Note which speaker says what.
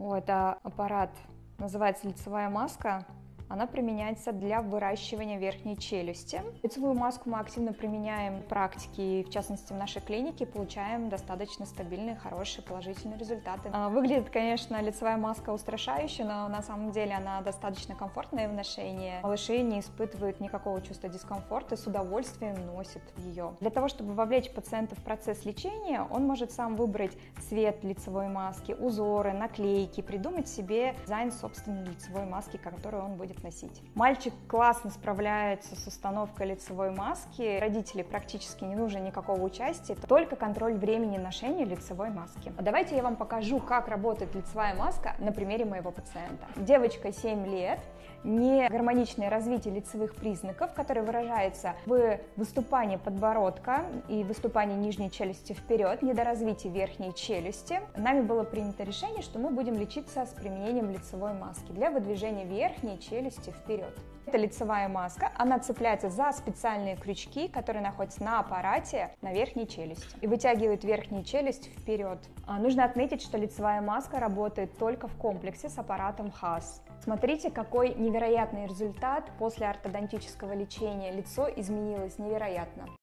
Speaker 1: Это аппарат, называется лицевая маска. Она применяется для выращивания верхней челюсти. Лицевую маску мы активно применяем в практике, в частности в нашей клинике, получаем достаточно стабильные, хорошие, положительные результаты. Выглядит, конечно, лицевая маска устрашающе, но на самом деле она достаточно комфортная в ношении. Малыши не испытывают никакого чувства дискомфорта, с удовольствием носят ее. Для того, чтобы вовлечь пациента в процесс лечения, он может сам выбрать цвет лицевой маски, узоры, наклейки, придумать себе дизайн собственной лицевой маски, которую он будет носить. Мальчик классно справляется с установкой лицевой маски, родителей практически не нужно никакого участия, только контроль времени ношения лицевой маски. Давайте я вам покажу, как работает лицевая маска на примере моего пациента. Девочка 7 лет, негармоничное развитие лицевых признаков, которое выражается в выступании подбородка и выступании нижней челюсти вперед, недоразвитие верхней челюсти. Нами было принято решение, что мы будем лечиться с применением лицевой маски для выдвижения верхней челюсти вперед. Это лицевая маска, она цепляется за специальные крючки, которые находятся на аппарате на верхней челюсти и вытягивает верхнюю челюсть вперед. Нужно отметить, что лицевая маска работает только в комплексе с аппаратом ХАС. Смотрите, какой невероятный результат после ортодонтического лечения. Лицо изменилось невероятно.